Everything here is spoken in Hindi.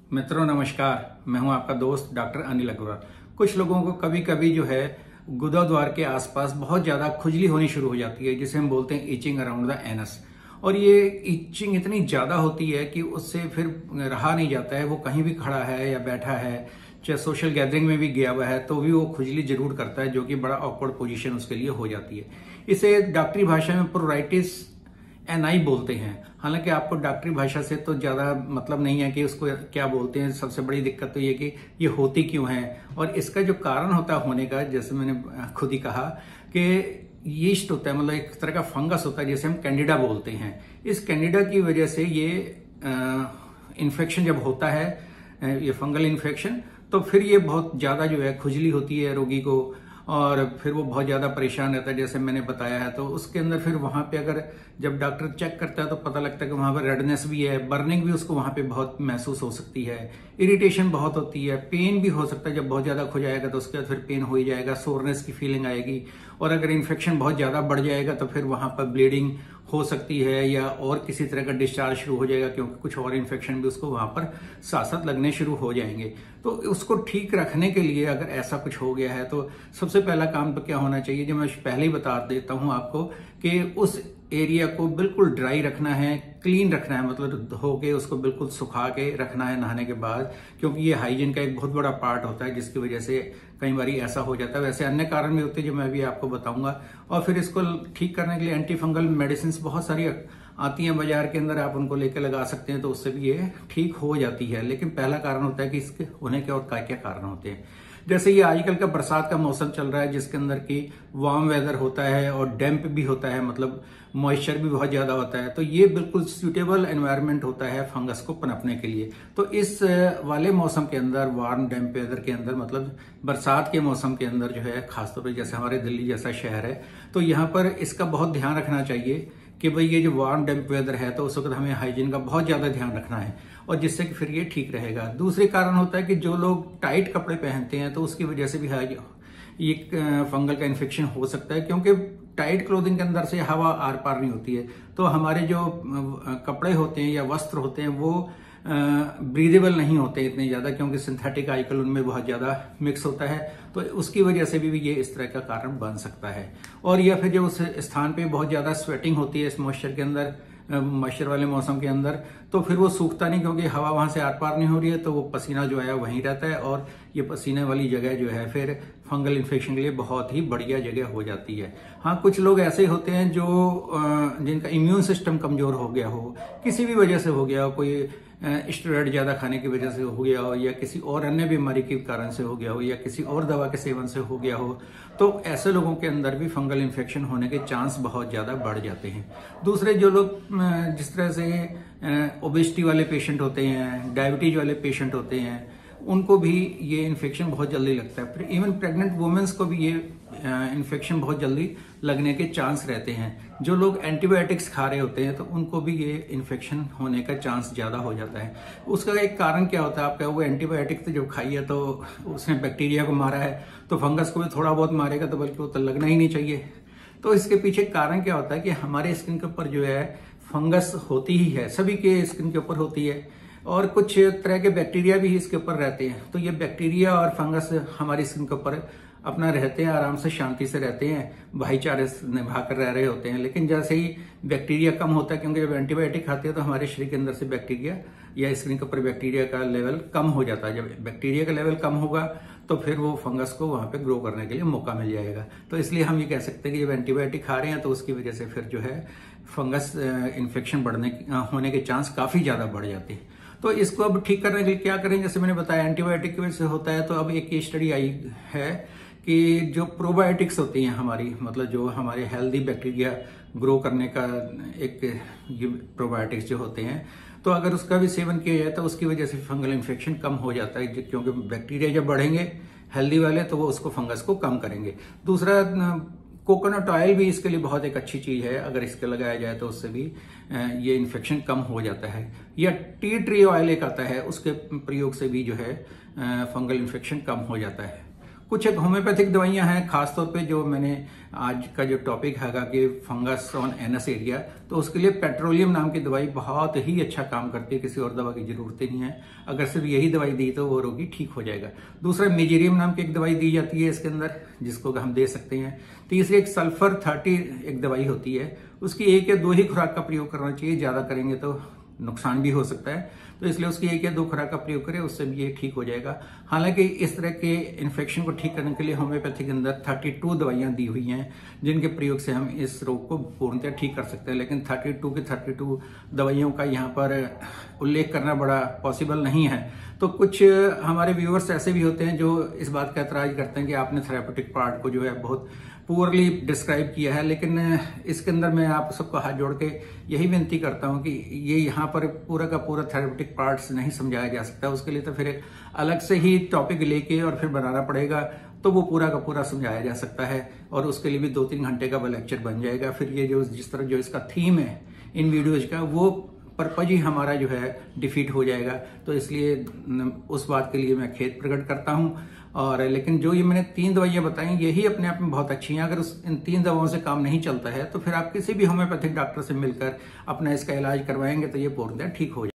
मित्रों नमस्कार, मैं हूं आपका दोस्त डॉक्टर अनिल अग्रवाल। कुछ लोगों को कभी कभी जो है गुदा द्वार के आसपास बहुत ज्यादा खुजली होनी शुरू हो जाती है, जिसे हम बोलते हैं इचिंग अराउंड द एनस। और ये इचिंग इतनी ज्यादा होती है कि उससे फिर रहा नहीं जाता है। वो कहीं भी खड़ा है या बैठा है, चाहे सोशल गैदरिंग में भी गया हुआ है, तो भी वो खुजली जरूर करता है, जो कि बड़ा ऑकवर्ड पोजीशन उसके लिए हो जाती है। इसे डॉक्टरी भाषा में प्रोराइटिस एनआई बोलते हैं। हालांकि आपको डॉक्टरी भाषा से तो ज्यादा मतलब नहीं है कि उसको क्या बोलते हैं। सबसे बड़ी दिक्कत तो ये कि ये होती क्यों है और इसका जो कारण होता होने का, जैसे मैंने खुद ही कहा कि यीस्ट होता है, मतलब एक तरह का फंगस होता है जिसे हम कैंडिडा बोलते हैं। इस कैंडिडा की वजह से ये इन्फेक्शन जब होता है, ये फंगल इन्फेक्शन, तो फिर ये बहुत ज्यादा जो है खुजली होती है रोगी को, और फिर वो बहुत ज्यादा परेशान रहता है, जैसे मैंने बताया है। तो उसके अंदर फिर वहां पे अगर जब डॉक्टर चेक करता है तो पता लगता है कि वहां पर रेडनेस भी है, बर्निंग भी उसको वहां पे बहुत महसूस हो सकती है, इरिटेशन बहुत होती है, पेन भी हो सकता है। जब बहुत ज्यादा खुजाएगा तो उसके बाद फिर पेन हो ही जाएगा, सोरनेस की फीलिंग आएगी। और अगर इन्फेक्शन बहुत ज्यादा बढ़ जाएगा तो फिर वहां पर ब्लीडिंग हो सकती है या और किसी तरह का डिस्चार्ज शुरू हो जाएगा, क्योंकि कुछ और इन्फेक्शन भी उसको वहां पर साथ साथ लगने शुरू हो जाएंगे। तो उसको ठीक रखने के लिए अगर ऐसा कुछ हो गया है तो सबसे पहला काम तो क्या होना चाहिए, जो मैं पहले ही बता देता हूं आपको, कि उस एरिया को बिल्कुल ड्राई रखना है, क्लीन रखना है, मतलब धो के उसको बिल्कुल सुखा के रखना है नहाने के बाद, क्योंकि ये हाइजीन का एक बहुत बड़ा पार्ट होता है, जिसकी वजह से कई बार ऐसा हो जाता है। वैसे अन्य कारण भी होते हैं जो मैं भी आपको बताऊंगा। और फिर इसको ठीक करने के लिए एंटी फंगल मेडिसिन बहुत सारी आती हैं बाजार के अंदर, आप उनको लेके लगा सकते हैं, तो उससे भी ये ठीक हो जाती है। लेकिन पहला कारण होता है कि इसके होने के और क्या क्या कारण होते हैं। जैसे ये आजकल का बरसात का मौसम चल रहा है, जिसके अंदर की वार्म वेदर होता है और डैम्प भी होता है, मतलब मॉइस्चर भी बहुत ज्यादा होता है। तो ये बिल्कुल सूटेबल एनवायरनमेंट होता है फंगस को पनपने के लिए। तो इस वाले मौसम के अंदर, वार्म डैम्प वेदर के अंदर, मतलब बरसात के मौसम के अंदर जो है, खासतौर पर जैसे हमारे दिल्ली जैसा शहर है, तो यहाँ पर इसका बहुत ध्यान रखना चाहिए कि भाई ये जो वार्म डैम्प वेदर है, तो उस वक्त हमें हाइजीन का बहुत ज्यादा ध्यान रखना है, और जिससे कि फिर ये ठीक रहेगा। दूसरे कारण होता है कि जो लोग टाइट कपड़े पहनते हैं, तो उसकी वजह से भी ये फंगल का इन्फेक्शन हो सकता है, क्योंकि टाइट क्लोथिंग के अंदर से हवा आर पार नहीं होती है। तो हमारे जो कपड़े होते हैं या वस्त्र होते हैं वो ब्रीदेबल नहीं होते इतने ज्यादा, क्योंकि सिंथेटिक आजकल उनमें बहुत ज्यादा मिक्स होता है। तो उसकी वजह से भी ये इस तरह का कारण बन सकता है। और या फिर जब उस स्थान पे बहुत ज्यादा स्वेटिंग होती है इस मॉइस्चर के अंदर, मॉइस्चर वाले मौसम के अंदर, तो फिर वो सूखता नहीं, क्योंकि हवा वहां से आर पार नहीं हो रही है, तो वो पसीना जो है वहीं रहता है, और ये पसीने वाली जगह जो है फिर फंगल इन्फेक्शन के लिए बहुत ही बढ़िया जगह हो जाती है। हाँ, कुछ लोग ऐसे होते हैं जो जिनका इम्यून सिस्टम कमजोर हो गया हो, किसी भी वजह से हो गया हो, कोई स्टेरॉइड ज्यादा खाने की वजह से हो गया हो, या किसी और अन्य बीमारी के कारण से हो गया हो, या किसी और दवा के सेवन से हो गया हो, तो ऐसे लोगों के अंदर भी फंगल इन्फेक्शन होने के चांस बहुत ज्यादा बढ़ जाते हैं। दूसरे जो लोग जिस तरह से ओबेसिटी वाले पेशेंट होते हैं, डायबिटीज वाले पेशेंट होते हैं, उनको भी ये इन्फेक्शन बहुत जल्दी लगता है। फिर इवन प्रेग्नेंट वुमेन्स को भी ये इन्फेक्शन बहुत जल्दी लगने के चांस रहते हैं। जो लोग एंटीबायोटिक्स खा रहे होते हैं, तो उनको भी ये इन्फेक्शन होने का चांस ज्यादा हो जाता है। उसका एक कारण क्या होता है आपका, वो एंटीबायोटिक तो जब खाई है तो उसने बैक्टीरिया को मारा है, तो फंगस को भी थोड़ा बहुत मारेगा, तो बल्कि वो तो लगना ही नहीं चाहिए। तो इसके पीछे कारण क्या होता है कि हमारे स्किन के ऊपर जो है फंगस होती ही है, सभी के स्किन के ऊपर होती है, और कुछ तरह के बैक्टीरिया भी इसके ऊपर रहते हैं। तो ये बैक्टीरिया और फंगस हमारी स्किन के ऊपर अपना रहते हैं, आराम से शांति से रहते हैं, भाईचारे निभा कर रह रहे होते हैं। लेकिन जैसे ही बैक्टीरिया कम होता है, क्योंकि जब एंटीबायोटिक खाते हैं तो हमारे शरीर के अंदर से बैक्टीरिया या स्किन के ऊपर बैक्टीरिया का लेवल कम हो जाता है। जब बैक्टीरिया का लेवल कम होगा तो फिर वो फंगस को वहां पे ग्रो करने के लिए मौका मिल जाएगा। तो इसलिए हम ये कह सकते हैं कि जब एंटीबायोटिक खा रहे हैं तो उसकी वजह से फिर जो है फंगस इन्फेक्शन होने के चांस काफी ज्यादा बढ़ जाते हैं। तो इसको अब ठीक करने के लिए क्या करें, जैसे मैंने बताया एंटीबायोटिक की वजह से होता है। तो अब एक स्टडी आई है कि जो प्रोबायोटिक्स होती हैं हमारी, मतलब जो हमारे हेल्दी बैक्टीरिया ग्रो करने का एक प्रोबायोटिक्स जो होते हैं, तो अगर उसका भी सेवन किया जाए तो उसकी वजह से फंगल इन्फेक्शन कम हो जाता है, क्योंकि बैक्टीरिया जब बढ़ेंगे हेल्दी वाले तो वो उसको फंगस को कम करेंगे। दूसरा, कोकोनट ऑयल भी इसके लिए बहुत एक अच्छी चीज है, अगर इसके लगाया जाए तो उससे भी ये इन्फेक्शन कम हो जाता है। या टी ट्री ऑयल एक आता है, उसके प्रयोग से भी जो है फंगल इन्फेक्शन कम हो जाता है। कुछ एक होम्योपैथिक दवाइयां हैं, खासतौर पे जो मैंने आज का जो टॉपिक हैगा कि फंगस ऑन एनस एरिया, तो उसके लिए पेट्रोलियम नाम की दवाई बहुत ही अच्छा काम करती है, किसी और दवा की जरूरत ही नहीं है। अगर सिर्फ यही दवाई दी तो वो रोगी ठीक हो जाएगा। दूसरा मेजेरियम नाम की एक दवाई दी जाती है इसके अंदर, जिसको हम दे सकते हैं। तीसरी एक सल्फर 30 एक दवाई होती है, उसकी 1 या 2 ही खुराक का प्रयोग करना चाहिए, ज्यादा करेंगे तो नुकसान भी हो सकता है, तो इसलिए उसकी 1 या 2 खुराक का प्रयोग करें, उससे भी ये ठीक हो जाएगा। हालांकि इस तरह के इन्फेक्शन को ठीक करने के लिए होम्योपैथी के अंदर 32 दवाइयां दी हुई हैं, जिनके प्रयोग से हम इस रोग को पूर्णतः ठीक कर सकते हैं। लेकिन 32 की 32 दवाइयों का यहाँ पर उल्लेख करना बड़ा पॉसिबल नहीं है। तो कुछ हमारे व्यूअर्स ऐसे भी होते हैं जो इस बात का एतराज करते हैं कि आपने थेरापेटिक पार्ट को जो है बहुत पुअरली डिस्क्राइब किया है, लेकिन इसके अंदर मैं आप सबको हाथ जोड़ के यही विनती करता हूं कि ये यहाँ पर पूरा का पूरा थेरेपेटिक पार्ट्स नहीं समझाया जा सकता। उसके लिए तो फिर एक अलग से ही टॉपिक लेके और फिर बनाना पड़ेगा, तो वो पूरा का पूरा समझाया जा सकता है, और उसके लिए भी 2-3 घंटे का वो लेक्चर बन जाएगा। फिर ये जो जिस तरह जो इसका थीम है इन वीडियोज का, वो पर्पज ही हमारा जो है डिफीट हो जाएगा। तो इसलिए उस बात के लिए मैं खेद प्रकट करता हूं। और लेकिन जो ये मैंने 3 दवाइयां बताई, यही अपने आप में बहुत अच्छी हैं। अगर इन 3 दवाओं से काम नहीं चलता है तो फिर आप किसी भी होम्योपैथिक डॉक्टर से मिलकर अपना इसका इलाज करवाएंगे तो ये पूर्णतः ठीक हो जाएगा।